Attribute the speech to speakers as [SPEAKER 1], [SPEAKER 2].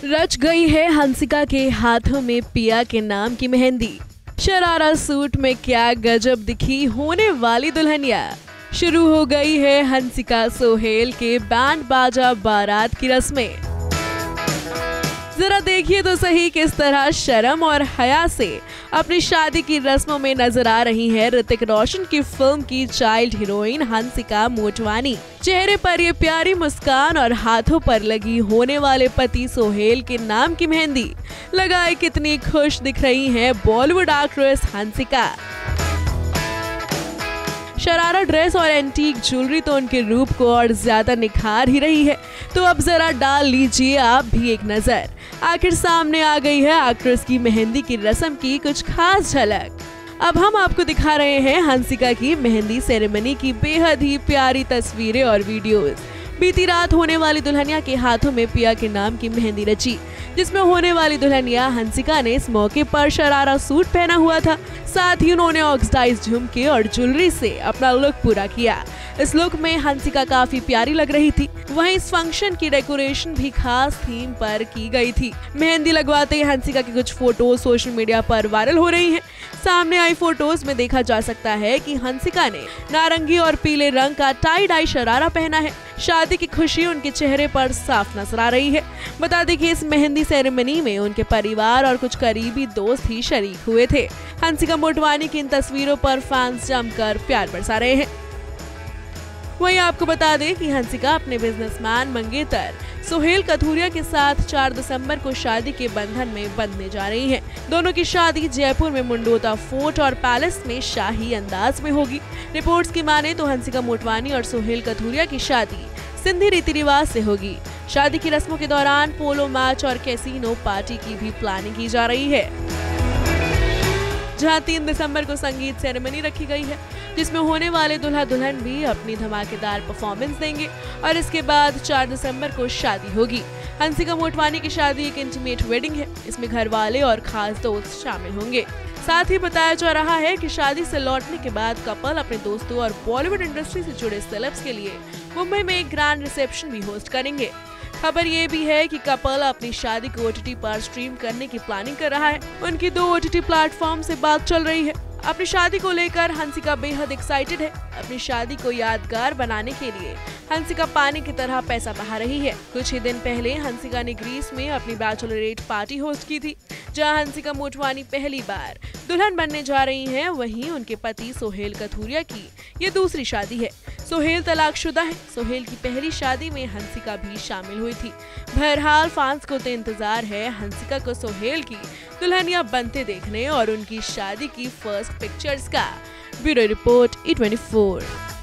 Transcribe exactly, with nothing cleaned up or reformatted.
[SPEAKER 1] रच गई है हंसिका के हाथों में पिया के नाम की मेहंदी। शरारा सूट में क्या गजब दिखी होने वाली दुल्हनिया। शुरू हो गई है हंसिका सोहेल के बैंड बाजा बारात की रस्में। जरा देखिए तो सही किस तरह शर्म और हया से अपनी शादी की रस्मों में नजर आ रही है ऋतिक रोशन की फिल्म की चाइल्ड हीरोइन हंसिका मोटवानी। चेहरे पर ये प्यारी मुस्कान और हाथों पर लगी होने वाले पति सोहेल के नाम की मेहंदी लगाए कितनी खुश दिख रही हैं Bollywood actress Hansika. Sharara dress और एंटीक ज्वेलरी तो उनके रूप को और ज्यादा निखार ही रही है। तो अब जरा डाल लीजिए आप भी एक नजर। आखिर सामने आ गई है एक्ट्रेस की मेहंदी की रस्म की कुछ खास झलक। अब हम आपको दिखा रहे हैं हंसिका की मेहंदी सेरेमनी की बेहद ही प्यारी तस्वीरें और वीडियोस। बीती रात होने वाली दुल्हनिया के हाथों में पिया के नाम की मेहंदी रची, जिसमें होने वाली दुल्हनिया हंसिका ने इस मौके पर शरारा सूट पहना हुआ था। साथ ही उन्होंने ऑक्सीडाइज झुमके और ज्वेलरी से अपना लुक पूरा किया। इस लुक में हंसिका काफी प्यारी लग रही थी। वहीं इस फंक्शन की डेकोरेशन भी खास थीम पर की गई थी। मेहंदी लगवाते ही हंसिका की कुछ फोटोज सोशल मीडिया पर वायरल हो रही हैं। सामने आई फोटोज में देखा जा सकता है कि हंसिका ने नारंगी और पीले रंग का टाई डाई शरारा पहना है। शादी की खुशी उनके चेहरे पर साफ नजर आ रही है। बता दें कि इस मेहंदी सेरेमनी में उनके परिवार और कुछ करीबी दोस्त ही शरीक हुए थे। हंसिका मोटवानी की इन तस्वीरों पर फैंस जमकर प्यार बरसा रहे हैं। वहीं आपको बता दें कि हंसिका अपने बिजनेसमैन मंगेतर सोहेल कथूरिया के साथ चार दिसंबर को शादी के बंधन में बंधने जा रही हैं। दोनों की शादी जयपुर में मुंडोता फोर्ट और पैलेस में शाही अंदाज में होगी। रिपोर्ट्स की माने तो हंसिका मोटवानी और सोहेल कथूरिया की शादी सिंधी रीति रिवाज से होगी। शादी की रस्मों के दौरान पोलो मैच और कैसीनो पार्टी की भी प्लानिंग की जा रही है, जहां तीन दिसंबर को संगीत सेरेमनी रखी गई है, जिसमें होने वाले दुल्हा दुल्हन भी अपनी धमाकेदार परफॉर्मेंस देंगे और इसके बाद चार दिसंबर को शादी होगी। हंसिका मोटवानी की शादी एक इंटीमेट वेडिंग है। इसमें घर वाले और खास दोस्त शामिल होंगे। साथ ही बताया जा रहा है कि शादी से लौटने के बाद कपल अपने दोस्तों और बॉलीवुड इंडस्ट्री से जुड़े सेलेब्स के लिए मुंबई में एक ग्रैंड रिसेप्शन भी होस्ट करेंगे। खबर ये भी है कि कपल अपनी शादी को ओटीटी पर स्ट्रीम करने की प्लानिंग कर रहा है। उनकी दो ओटीटी प्लेटफॉर्म से बात चल रही है। अपनी शादी को लेकर हंसिका बेहद एक्साइटेड है। अपनी शादी को यादगार बनाने के लिए हंसिका पानी की तरह पैसा बहा रही है। कुछ ही दिन पहले हंसिका ने ग्रीस में अपनी बैचलरेट पार्टी होस्ट की थी, जहां हंसिका मोटवानी पहली बार दुल्हन बनने जा रही हैं। वहीं उनके पति सोहेल कथूरिया की ये दूसरी शादी है। सोहेल तलाकशुदा है। सोहेल की पहली शादी में हंसिका भी शामिल हुई थी। बहरहाल फैंस को तो इंतजार है हंसिका को सोहेल की दुल्हनिया बनते देखने और उनकी शादी की फर्स्ट पिक्चर्स का। Bureau report E twenty four.